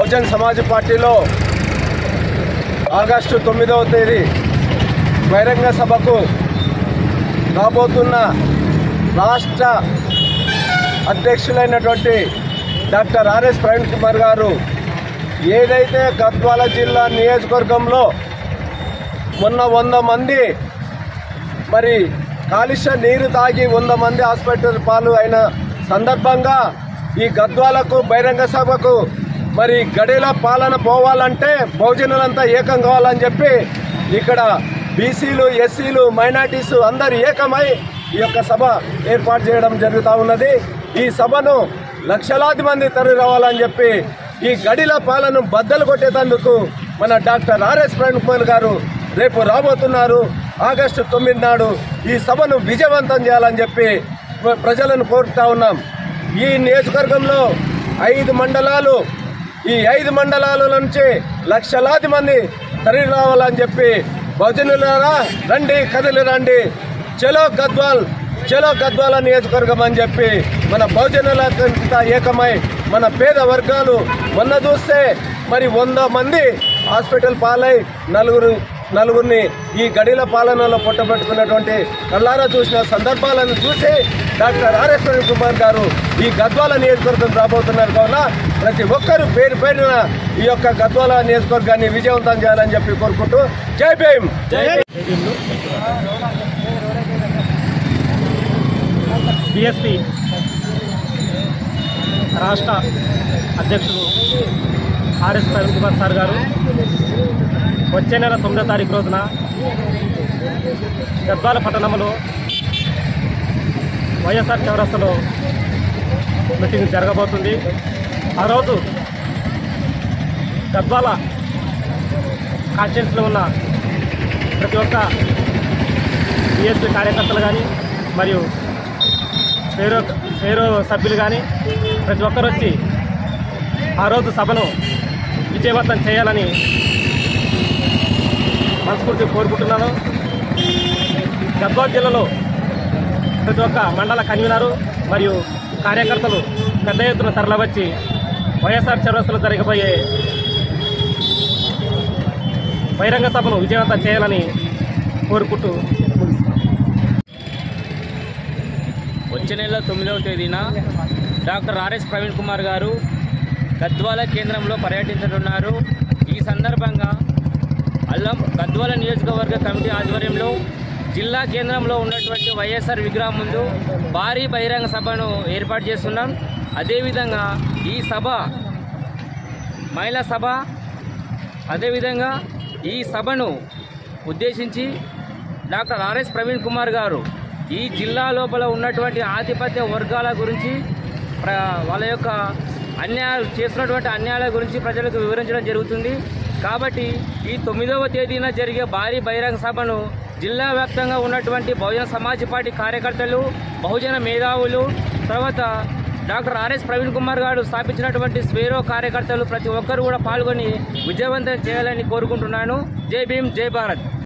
బహుజన్ సమాజ్ పార్టీలో ఆగస్టు 9వ తేదీ బహిరంగ సభకు రాబోతున్న రాష్ట్ర అధ్యక్షులైనటువంటి డాక్టర్ ఆర్ఎస్ ప్రవీణ్ కుమార్ గారు ఏదైతే గద్వాల జిల్లా నియోజకవర్గంలో మొన్న 100 మంది మరి కాలుష్య నీరు తాగి 100 మంది హాస్పిటల్ పాలు అయిన సందర్భంగా ఈ గద్వాలకు బహిరంగ సభకు మరి గడిల పాలన పోవాలంటే బహుజనులంతా ఏకం కావాలని చెప్పి ఇక్కడ బీసీలు, ఎస్సీలు, మైనార్టీస్ అందరు ఏకమై ఈ యొక్క సభ ఏర్పాటు చేయడం జరుగుతూ ఉన్నది. ఈ సభను లక్షలాది మంది తరలి రావాలని చెప్పి ఈ గడిల పాలన బద్దలు కొట్టేందుకు మన డాక్టర్ ఆర్ఎస్ ప్రవీణ్ కుమార్ గారు రేపు రాబోతున్నారు. ఆగస్టు 9 నాడు ఈ సభను విజయవంతం చేయాలని చెప్పి ప్రజలను కోరుతా ఉన్నాం. ఈ నియోజకవర్గంలో 5 మండలాలు, ఈ 5 మండలాల నుంచి లక్షలాది మంది తరలి రావాలని చెప్పి బహుజనులారా రండి, కదిలి రండి, చలో గద్వాల్, చలో గద్వాల నియోజకవర్గం అని చెప్పి మన బహుజనులంతా ఏకమై మన పేద వర్గాలు మొన్న చూస్తే మరి 100 మంది హాస్పిటల్ పాలై నలుగురిని ఈ గడిల పాలనలో పొట్టబెట్టుకున్నటువంటి కళ్ళారా చూసిన సందర్భాలను చూసి డాక్టర్ ఆర్ఎస్ ప్రవీణ్ కుమార్ గారు ఈ గద్వాల నియోజకవర్గం రాబోతున్నారు. కావున ప్రతి ఒక్కరూ పేరు పేరున ఈ యొక్క గద్వాల నియోజకవర్గాన్ని విజయవంతం చేయాలని చెప్పి కోరుకుంటూ జై భీమ్. బీఎస్పీ రాష్ట్ర అధ్యక్షులు ఆర్ఎస్ ప్రవీణ్ కుమార్ సార్ గారు వచ్చే నెల 9వ తారీఖు రోజున గద్వాల పట్టణంలో వైఎస్ఆర్ చౌరస్తాలో మీటింగ్ జరగబోతుంది. ఆ రోజు గద్వాల కాన్స్టిట్యున్సీలో ఉన్న ప్రతి ఒక్క బీఎస్పీ కార్యకర్తలు కానీ మరియు ఫేరో సభ్యులు కానీ ప్రతి ఒక్కరు వచ్చి ఆ రోజు సభను విజయవంతం చేయాలని మనస్ఫూర్తిగా కోరుకుంటున్నాను. గద్వాల జిల్లాలో ప్రతి ఒక్క మండల కన్వీనరు మరియు కార్యకర్తలు పెద్ద ఎత్తున తరలివచ్చి వైఎస్ఆర్ చౌరస్తాలో జరగబోయే బహిరంగ సభను విజయవంతం చేయాలని కోరుకుంటూ వచ్చే నెల 9వ తేదీన డాక్టర్ ఆర్ఎస్ ప్రవీణ్ కుమార్ గారు గద్వాల కేంద్రంలో పర్యటించనున్నారు. ఈ సందర్భంగా గద్వాల నియోజకవర్గ కమిటీ ఆధ్వర్యంలో జిల్లా కేంద్రంలో ఉన్నటువంటి వైఎస్ఆర్ విగ్రహం ముందు భారీ బహిరంగ సభను ఏర్పాటు చేస్తున్నాం. అదేవిధంగా ఈ సభ మహిళా సభ, అదేవిధంగా ఈ సభను ఉద్దేశించి డాక్టర్ ఆర్ఎస్ ప్రవీణ్ కుమార్ గారు ఈ జిల్లా లోపల ఉన్నటువంటి ఆధిపత్య వర్గాల గురించి, వాళ్ళ యొక్క చేస్తున్నటువంటి అన్యాయాల గురించి ప్రజలకు వివరించడం జరుగుతుంది. కాబట్టి ఈ 9వ తేదీన జరిగే భారీ బహిరంగ సభను జిల్లా వ్యాప్తంగా ఉన్నటువంటి బహుజన సమాజ్ పార్టీ కార్యకర్తలు, బహుజన మేధావులు, తర్వాత డాక్టర్ ఆర్ఎస్ ప్రవీణ్ కుమార్ గారు స్థాపించినటువంటి స్వేరో కార్యకర్తలు ప్రతి ఒక్కరు కూడా పాల్గొని విజయవంతం చేయాలని కోరుకుంటున్నాను. జై భీమ్, జై భారత్.